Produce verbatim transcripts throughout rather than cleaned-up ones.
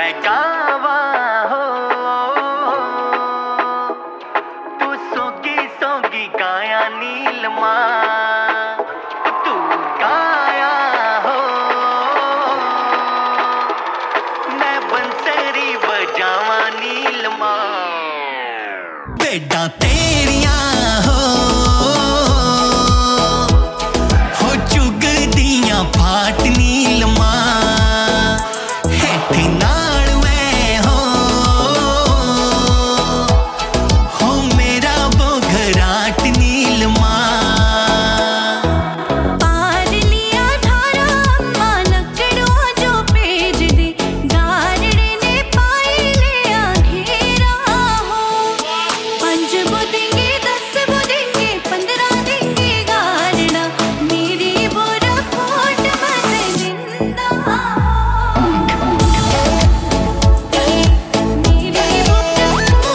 मैं गावा हो तू सोगी सोगी गाया नीलमा तू गाया हो मैं बंसरी बजावा नीलमा बेटा तेरिया हो हो चुग दिया फाट नीलमा हेठ नाल मैं हो हो मेरा बोघराट नीलमा पार लिया धारा अम्मा लकड़ों जो पेज दी गारड़े ने पाई लिया घेरा हो पंज बुदेंगे दस बुदेंगे पंद्रह देंगे गारड़ा मेरी बोरा कोट मत जिंदा मेरी बोरा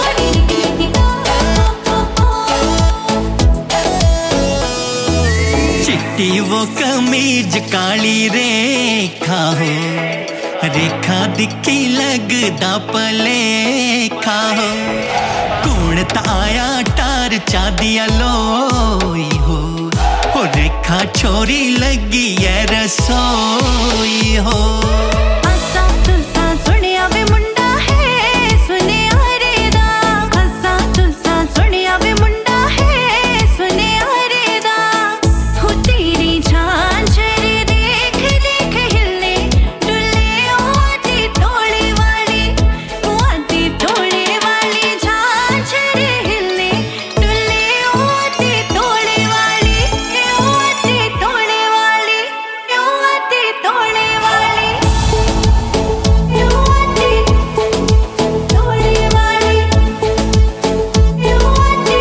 चिट्टी वो कमीज काली रेखा हो रेखा दिखी लगदा पलेखा हो कूण ताया टार चादिया लोई हो हो रेखा छोरी लगी है रसोई हो असा तुसा सुनिया वे मुंडा है सुनिया रे दा असा तुसा सुनिया वे मुंडा है सुनिया रे दा हो तेरी झांझर देख देख हिले डुले ओ आती टोले वाली ओ आती टोले वाली झांझर हिले डुले ओ आती टोले वाली ओ आती टोले वाली ओ आती टोले वाली ओ आती टोले वाली ओ आती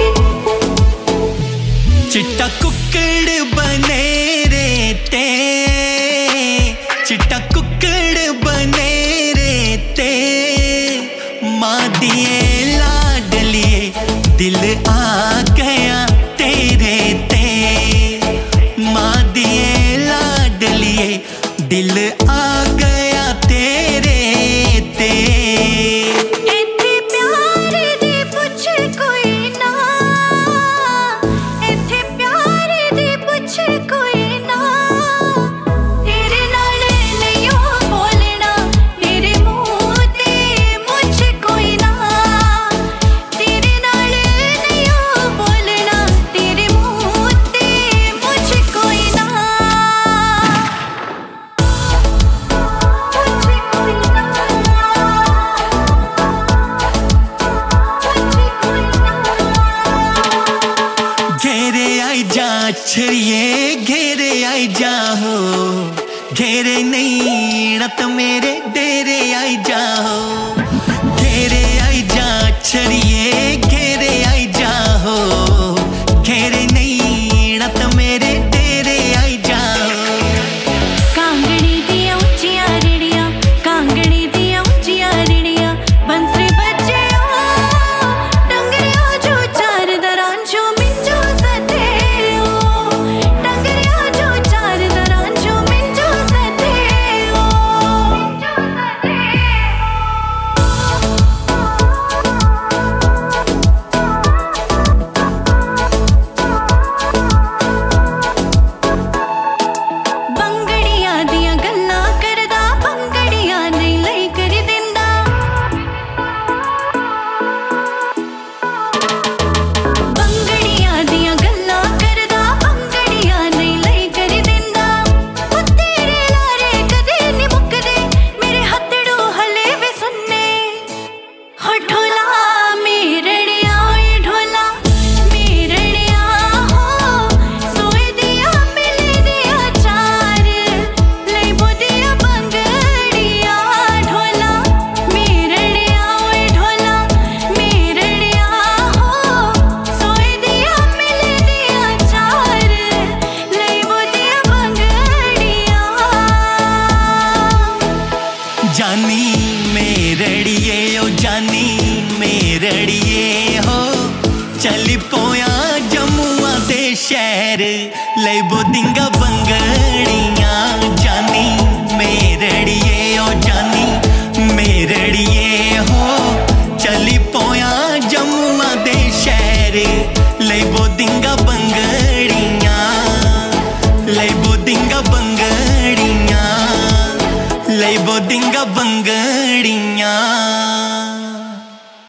चिट्टा कुक्कड़ बने रे ते चिट्टा कुक्कड़ बने रे ते माँ दिए लाडलिए दिल आ गया तेरे ते माँ दिए लाडलिए दिल आ गया तेरे ते इत्थे प्यार दी पुछ कोई ना इत्थे प्यार दी पुछ कोई ना तेरे नाल नहीं बोलना तेरे मुंह ते मुझ कोई ना तेरे नाल नहीं बोलना तेरे मुंह ते मुझ कोई ना घेरे आई जा छरिए घेरे आई जा हो घेरे नहीं न तो मेरे डेरे आई जा हो घेरे आई जा छरिए घेरे आई जा हो घेरे नहीं न तो मेरे डेरे आई जा हो कांगड़ी दिया ऊंचिया रेड़िया कांगड़ी दिया ऊंचिया रेड़िया बंसरी बजे ओ डंगरिया जो चार दरान जो मिंजो सते ओ डंगरिया जो चार दरान जो मिंजो सते ओ मिंजो सते ਬੰਗੜੀਆਂ ਦੀਆਂ ਗੱਲਾਂ ਕਰਦਾ ਬੰਗੜੀਆਂ ਨਹੀਂ ਲਈ ਕਰ ਦਿੰਦਾ ਬੰਗੜੀਆਂ ਦੀਆਂ ਗੱਲਾਂ ਕਰਦਾ ਬੰਗੜੀਆਂ ਨਹੀਂ ਲਈ ਕਰ ਦਿੰਦਾ ਉਹ ਤੇਰੇ ਲਾਰੇ ਕਦੇ ਨਹੀਂ ਮੁੱਕਦੇ ਮੇਰੇ ਹੱਥੜੋਂ ਹਲੇ ਵੀ ਸੁਣਨੇ ਹੋ ਢੋਲਾ ਮੇਰੜਿਆ ਓਏ ਢੋਲਾ ਮੇਰੜਿਆ ਹੋ ਸੋਏ ਦਿਆ ਮਿਲੇ ਦਿਆ ਚਾਰ ਲਈ ਬੋਦੀਆਂ ਬੰਗੜੀਆਂ ਢੋਲਾ ਮੇਰੜਿਆ ਓਏ ਢੋਲਾ ਮੇਰੜਿਆ ਹੋ ਸੋਏ ਦਿਆ ਮਿਲੇ ਦਿਆ ਚਾਰ ਲਈ ਬੋਦੀਆਂ ਬੰਗੜੀਆਂ जानी मेरड़िए ओ जानी मेरड़िए हो चली पोया जम्मुआ दे शहर ले बोदिंगा बंगड़ी